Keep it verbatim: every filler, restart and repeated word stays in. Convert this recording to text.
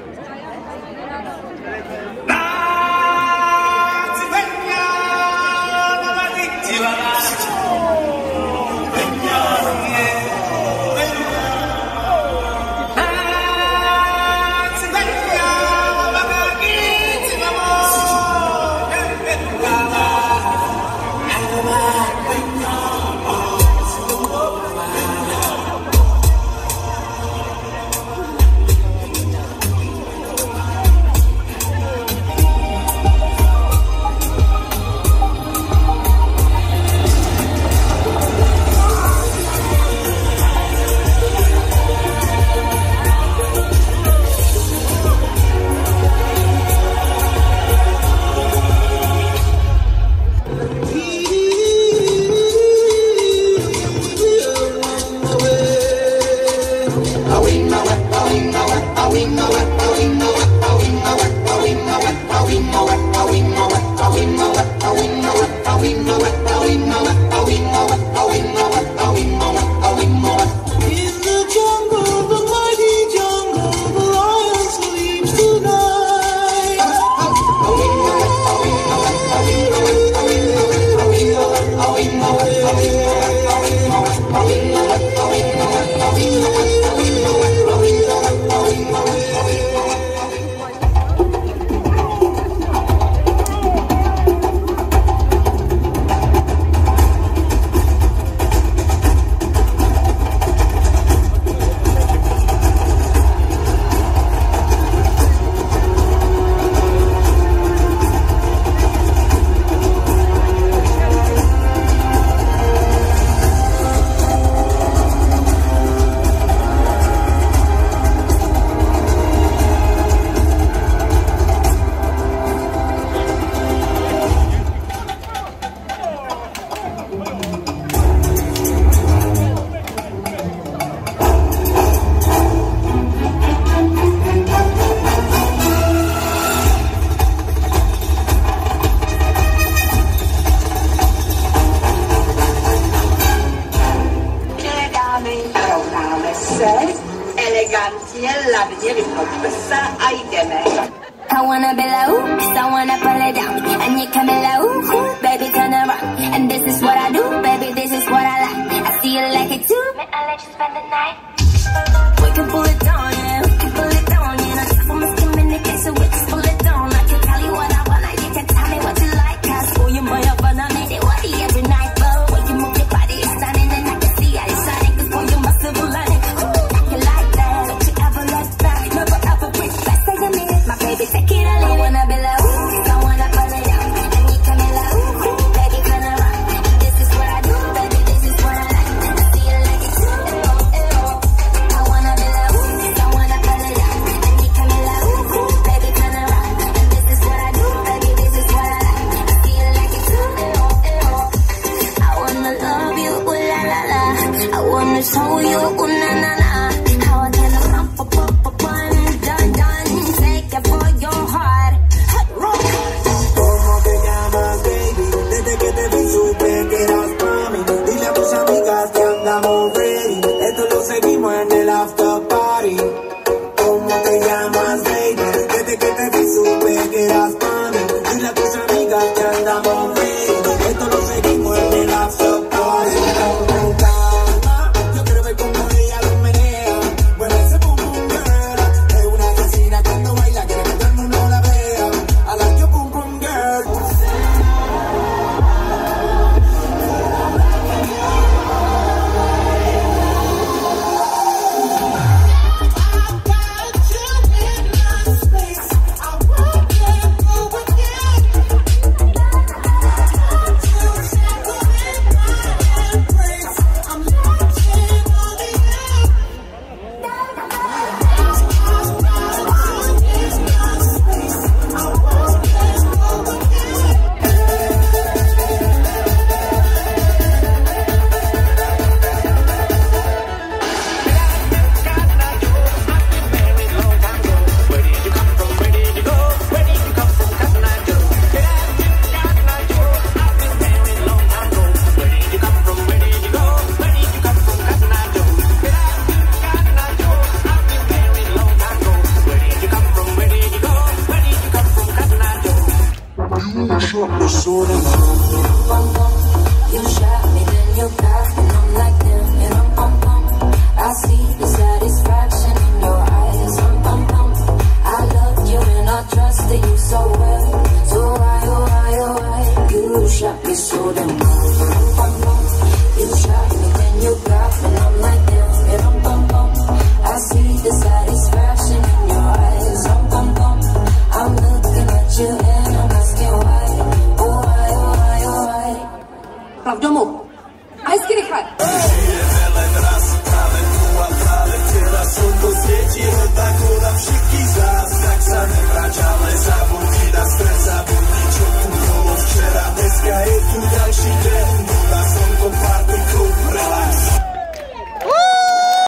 I wanna be low, cause I wanna pull it down. And you coming low, baby turn around. And this is what I do, baby, this is what I like. I see you like it too, may I let you spend the night? We can pull it down, yeah, we can pull it down, yeah. No time for miscommunication, so we just pull it down. I can tell you what I want, you can tell me what you like. Cause for you, my up and I made it worthy every night. But when you move your body, it's stunning, and I can see how it's shining. Cause for you, muscle lining, ooh, I can like that. Don't you ever let back, never ever reach back, say you mean it. shot me so damn. You shot me, then you got me, and I'm like damn, and I'm pum pum. I see the satisfaction in your eyes, I'm pum pum. I loved you and I trusted you so well, so why, oh why, oh why, you shot me so damn.